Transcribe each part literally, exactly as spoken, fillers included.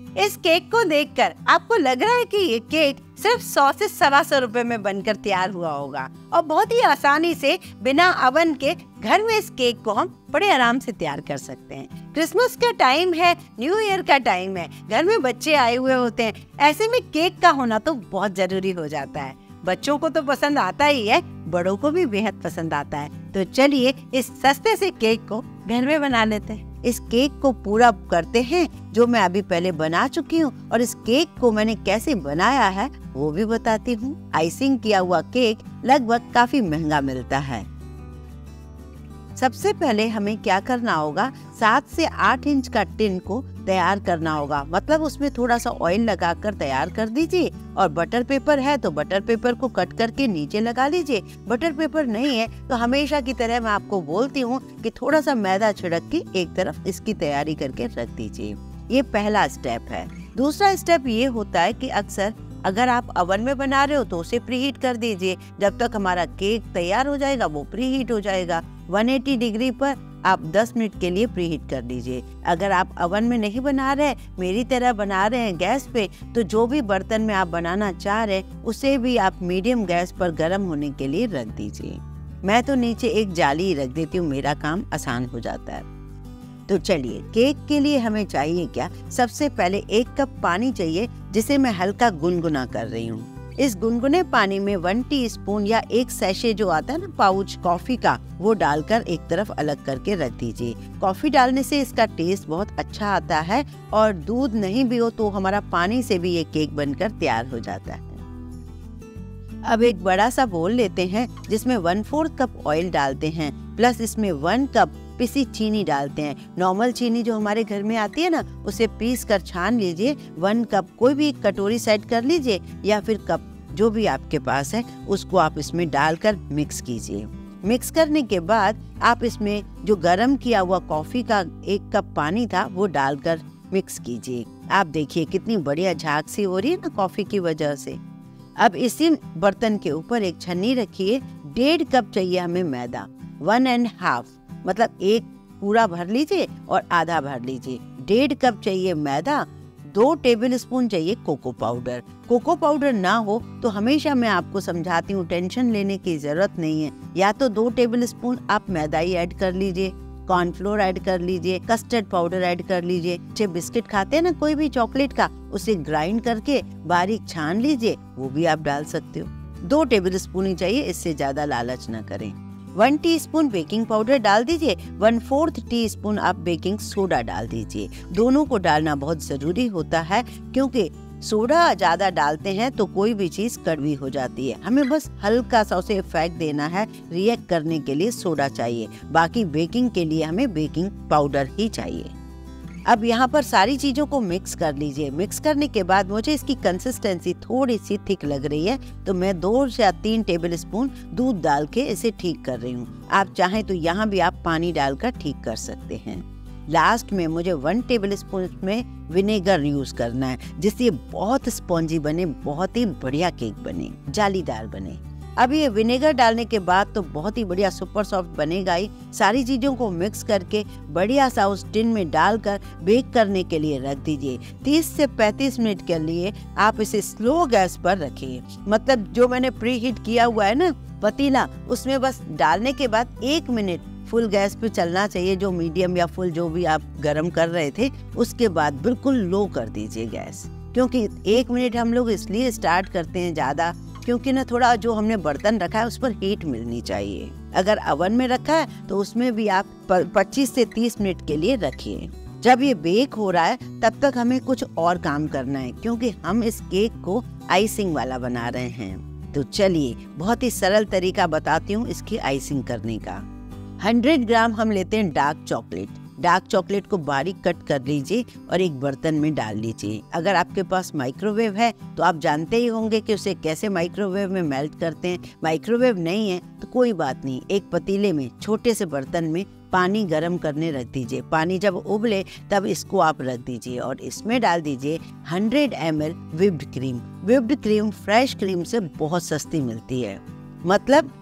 इस केक को देखकर आपको लग रहा है कि ये केक सिर्फ सौ से सवा सौ रुपए में बनकर तैयार हुआ होगा और बहुत ही आसानी से बिना अवन के घर में इस केक को हम बड़े आराम से तैयार कर सकते हैं। क्रिसमस का टाइम है, न्यू ईयर का टाइम है, घर में बच्चे आए हुए होते हैं, ऐसे में केक का होना तो बहुत जरूरी हो जाता है। बच्चों को तो पसंद आता ही है, बड़ों को भी बेहद पसंद आता है। तो चलिए इस सस्ते से केक को घर में बना लेते हैं। इस केक को पूरा करते हैं जो मैं अभी पहले बना चुकी हूँ, और इस केक को मैंने कैसे बनाया है वो भी बताती हूँ। आइसिंग किया हुआ केक लगभग काफी महंगा मिलता है। सबसे पहले हमें क्या करना होगा, सात से आठ इंच का टिन को तैयार करना होगा। मतलब उसमें थोड़ा सा ऑयल लगाकर तैयार कर दीजिए, और बटर पेपर है तो बटर पेपर को कट करके नीचे लगा लीजिए। बटर पेपर नहीं है तो हमेशा की तरह मैं आपको बोलती हूँ कि थोड़ा सा मैदा छिड़क के एक तरफ इसकी तैयारी करके रख दीजिए। ये पहला स्टेप है। दूसरा स्टेप ये होता है कि अक्सर अगर आप अवन में बना रहे हो तो उसे प्रीहीट कर दीजिए। जब तक हमारा केक तैयार हो जाएगा वो प्रीहीट हो जाएगा। एक सौ अस्सी डिग्री पर आप दस मिनट के लिए प्रीहीट कर दीजिए। अगर आप अवन में नहीं बना रहे, मेरी तरह बना रहे हैं गैस पे, तो जो भी बर्तन में आप बनाना चाह रहे हैं उसे भी आप मीडियम गैस पर गर्म होने के लिए रख दीजिए। मैं तो नीचे एक जाली रख देती हूँ, मेरा काम आसान हो जाता है। तो चलिए, केक के लिए हमें चाहिए क्या। सबसे पहले एक कप पानी चाहिए जिसे मैं हल्का गुनगुना कर रही हूँ। इस गुनगुने पानी में वन टीस्पून या एक सैशे जो आता है ना पाउच कॉफी का, वो डालकर एक तरफ अलग करके रख दीजिए। कॉफी डालने से इसका टेस्ट बहुत अच्छा आता है, और दूध नहीं भी हो तो हमारा पानी से भी ये केक बनकर तैयार हो जाता है। अब एक बड़ा सा बोल लेते हैं जिसमें वन फोर्थ कप ऑयल डालते हैं, प्लस इसमें वन कप पिसी चीनी डालते हैं। नॉर्मल चीनी जो हमारे घर में आती है ना, उसे पीस कर छान लीजिए। वन कप कोई भी कटोरी सेट कर लीजिए, या फिर कप जो भी आपके पास है उसको आप इसमें डालकर मिक्स कीजिए। मिक्स करने के बाद आप इसमें जो गरम किया हुआ कॉफी का एक कप पानी था वो डालकर मिक्स कीजिए। आप देखिए कितनी बढ़िया झाग सी हो रही है ना कॉफी की वजह से। अब इसी बर्तन के ऊपर एक छन्नी रखिए। डेढ़ कप चाहिए हमें मैदा, वन एंड हाफ, मतलब एक पूरा भर लीजिए और आधा भर लीजिए। डेढ़ कप चाहिए मैदा। दो टेबल स्पून चाहिए कोको पाउडर। कोको पाउडर ना हो तो हमेशा मैं आपको समझाती हूँ, टेंशन लेने की जरूरत नहीं है। या तो दो टेबल स्पून आप मैदा ही ऐड कर लीजिए, कॉर्नफ्लोर ऐड कर लीजिए, कस्टर्ड पाउडर ऐड कर लीजिए। जो बिस्किट खाते हैं ना कोई भी चॉकलेट का, उसे ग्राइंड करके बारीक छान लीजिए, वो भी आप डाल सकते हो। दो टेबल स्पून ही चाहिए, इससे ज्यादा लालच न करें। वन टीस्पून बेकिंग पाउडर डाल दीजिए। वन फोर्थ टी स्पून आप बेकिंग सोडा डाल दीजिए। दोनों को डालना बहुत जरूरी होता है, क्योंकि सोडा ज्यादा डालते हैं तो कोई भी चीज कड़वी हो जाती है। हमें बस हल्का सा उसे इफेक्ट देना है, रिएक्ट करने के लिए सोडा चाहिए। बाकी बेकिंग के लिए हमें बेकिंग पाउडर ही चाहिए। अब यहाँ पर सारी चीजों को मिक्स कर लीजिए। मिक्स करने के बाद मुझे इसकी कंसिस्टेंसी थोड़ी सी थिक लग रही है, तो मैं दो या तीन टेबल स्पून दूध डाल के इसे ठीक कर रही हूँ। आप चाहें तो यहाँ भी आप पानी डालकर ठीक कर सकते हैं। लास्ट में मुझे वन टेबल स्पून में विनेगर यूज करना है, जिससे ये बहुत स्पॉन्जी बने, बहुत ही बढ़िया केक बने, जालीदार बने। अब ये विनेगर डालने के बाद तो बहुत ही बढ़िया सुपर सॉफ्ट बनेगा ही। सारी चीजों को मिक्स करके बढ़िया सा उस टिन में डालकर बेक करने के लिए रख दीजिए। तीस से पैंतीस मिनट के लिए आप इसे स्लो गैस पर रखिए। मतलब जो मैंने प्री हीट किया हुआ है ना पतीला, उसमें बस डालने के बाद एक मिनट फुल गैस पे चलना चाहिए, जो मीडियम या फुल जो भी आप गरम कर रहे थे। उसके बाद बिल्कुल लो कर दीजिए गैस, क्योंकि एक मिनट हम लोग इसलिए स्टार्ट करते हैं ज्यादा, क्योंकि ना थोड़ा जो हमने बर्तन रखा है उस पर हीट मिलनी चाहिए। अगर अवन में रखा है तो उसमें भी आप पच्चीस से तीस मिनट के लिए रखिए। जब ये बेक हो रहा है तब तक हमें कुछ और काम करना है, क्योंकि हम इस केक को आइसिंग वाला बना रहे हैं। तो चलिए बहुत ही सरल तरीका बताती हूँ इसकी आइसिंग करने का। सौ ग्राम हम लेते हैं डार्क चॉकलेट। डार्क चॉकलेट को बारीक कट कर लीजिए और एक बर्तन में डाल लीजिए। अगर आपके पास माइक्रोवेव है तो आप जानते ही होंगे कि उसे कैसे माइक्रोवेव में मेल्ट करते हैं। माइक्रोवेव नहीं है तो कोई बात नहीं, एक पतीले में छोटे से बर्तन में पानी गर्म करने रख दीजिए। पानी जब उबले तब इसको आप रख दीजिए और इसमें डाल दीजिए सौ M L whipped cream. Whipped cream fresh cream से बहुत सस्ती मिलती है, मतलब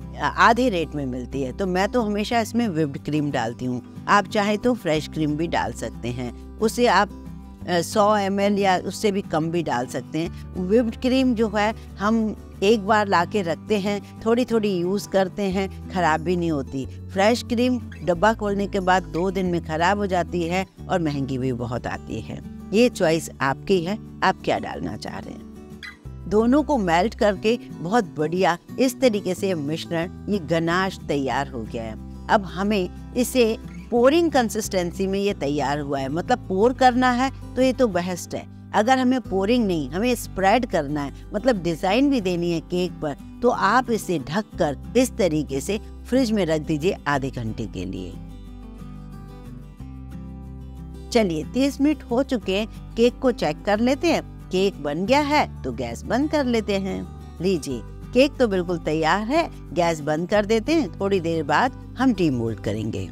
आधे रेट में मिलती है। तो मैं तो हमेशा इसमें व्हिप्ड क्रीम डालती हूँ। आप चाहे तो फ्रेश क्रीम भी डाल सकते हैं। उसे आप सौ एम एल या उससे भी कम भी डाल सकते हैं। व्हिप्ड क्रीम जो है हम एक बार लाके रखते हैं, थोड़ी थोड़ी यूज़ करते हैं, ख़राब भी नहीं होती। फ्रेश क्रीम डब्बा खोलने के बाद दो दिन में ख़राब हो जाती है और महंगी भी बहुत आती है। ये चॉइस आपकी है, आप क्या डालना चाह रहे हैं। दोनों को मेल्ट करके बहुत बढ़िया इस तरीके से मिश्रण, ये गनाश तैयार हो गया है। अब हमें इसे पोरिंग कंसिस्टेंसी में ये तैयार हुआ है, मतलब पोर करना है तो ये तो बेस्ट है। अगर हमें पोरिंग नहीं, हमें स्प्रेड करना है, मतलब डिजाइन भी देनी है केक पर, तो आप इसे ढककर इस तरीके से फ्रिज में रख दीजिए आधे घंटे के लिए। चलिए तीस मिनट हो चुके हैं, केक को चेक कर लेते हैं। केक बन गया है तो गैस बंद कर लेते हैं। लीजिए केक तो बिल्कुल तैयार है, गैस बंद कर देते हैं। थोड़ी देर बाद हम डीमोल्ड करेंगे।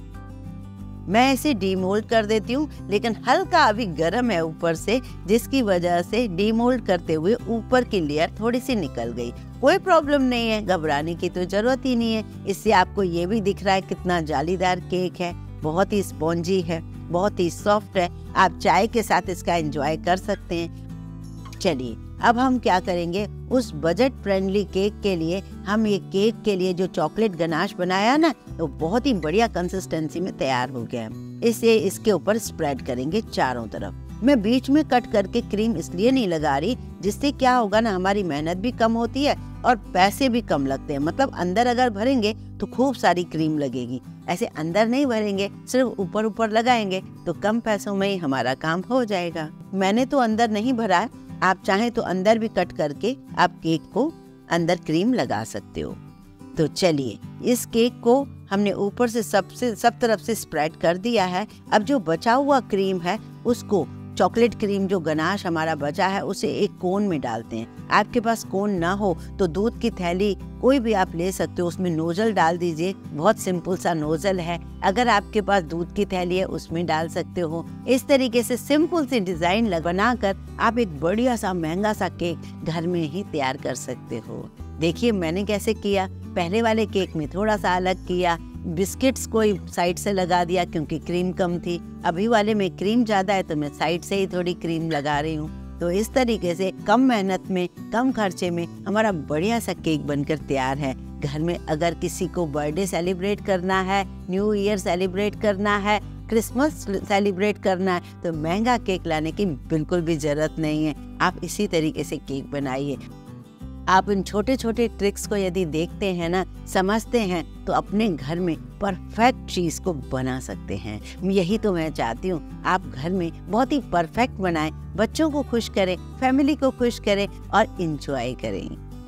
मैं इसे डीमोल्ड कर देती हूँ, लेकिन हल्का अभी गर्म है ऊपर से, जिसकी वजह से डीमोल्ड करते हुए ऊपर की लेयर थोड़ी सी निकल गई। कोई प्रॉब्लम नहीं है, घबराने की तो जरूरत ही नहीं है। इससे आपको ये भी दिख रहा है कितना जालीदार केक है, बहुत ही स्पॉन्जी है, बहुत ही सॉफ्ट है। आप चाय के साथ इसका एंजॉय कर सकते हैं। चलिए अब हम क्या करेंगे, उस बजट फ्रेंडली केक के लिए हम ये केक के लिए जो चॉकलेट गनाश बनाया ना, तो बहुत ही बढ़िया कंसिस्टेंसी में तैयार हो गया है। इसे इसके ऊपर स्प्रेड करेंगे चारों तरफ। मैं बीच में कट करके क्रीम इसलिए नहीं लगा रही, जिससे क्या होगा ना, हमारी मेहनत भी कम होती है और पैसे भी कम लगते हैं। मतलब अंदर अगर भरेंगे तो खूब सारी क्रीम लगेगी, ऐसे अंदर नहीं भरेंगे, सिर्फ ऊपर ऊपर लगाएंगे तो कम पैसों में ही हमारा काम हो जाएगा। मैंने तो अंदर नहीं भरा है, आप चाहें तो अंदर भी कट करके आप केक को अंदर क्रीम लगा सकते हो। तो चलिए इस केक को हमने ऊपर से सबसे सब तरफ से स्प्रेड कर दिया है। अब जो बचा हुआ क्रीम है उसको, चॉकलेट क्रीम जो गनाश हमारा बचा है, उसे एक कोन में डालते हैं। आपके पास कोन ना हो तो दूध की थैली कोई भी आप ले सकते हो, उसमें नोजल डाल दीजिए। बहुत सिंपल सा नोजल है, अगर आपके पास दूध की थैली है उसमें डाल सकते हो। इस तरीके से सिंपल सी डिजाइन बनाकर आप एक बढ़िया सा महंगा सा केक घर में ही तैयार कर सकते हो। देखिए मैंने कैसे किया, पहले वाले केक में थोड़ा सा अलग किया, बिस्किट्स को साइड से लगा दिया क्योंकि क्रीम कम थी। अभी वाले में क्रीम ज्यादा है तो मैं साइड से ही थोड़ी क्रीम लगा रही हूँ। तो इस तरीके से कम मेहनत में, कम खर्चे में हमारा बढ़िया सा केक बनकर तैयार है। घर में अगर किसी को बर्थडे सेलिब्रेट करना है, न्यू ईयर सेलिब्रेट करना है, क्रिसमस सेलिब्रेट करना है, तो महंगा केक लाने की बिल्कुल भी जरूरत नहीं है। आप इसी तरीके से केक बनाइए। आप इन छोटे छोटे ट्रिक्स को यदि देखते हैं ना, समझते हैं, तो अपने घर में परफेक्ट चीज को बना सकते हैं। यही तो मैं चाहती हूँ, आप घर में बहुत ही परफेक्ट बनाएं, बच्चों को खुश करें, फैमिली को खुश करें और इंजॉय करें।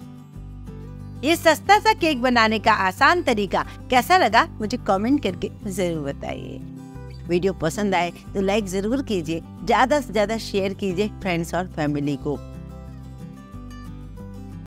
ये सस्ता सा केक बनाने का आसान तरीका कैसा लगा मुझे कमेंट करके जरूर बताइए। वीडियो पसंद आए तो लाइक जरूर कीजिए, ज्यादा से ज्यादा शेयर कीजिए फ्रेंड्स और फैमिली को।